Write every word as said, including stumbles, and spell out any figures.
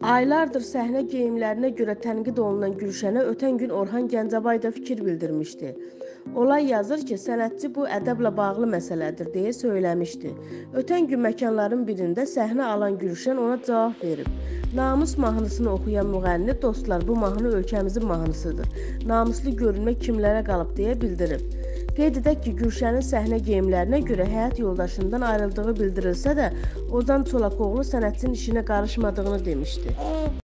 Aylardır səhnə geyimlərinə görə tənqid olunan Gülşənə ötən gün Orxan Gəncəbay da fikir bildirmişdi. Olay yazır ki, sənətçi bu ədəblə bağlı məsələdir deyə söyləmişdi. Ötən gün məkanların birində səhnə alan Gülşən ona cavab verib. Namus mahnısını oxuyan müğənni, dostlar, bu mahnı ölkəmizin mahnısıdır. Namuslu görünmək kimlərə qalıb deyə bildirib. Qeyd edək ki, Gülşənin səhnə geyimlərinə görə həyat yoldaşından ayrıldığı bildirilsə də, Ozan Çolakoğlu sənətçinin işinə qarışmadığını demişdi.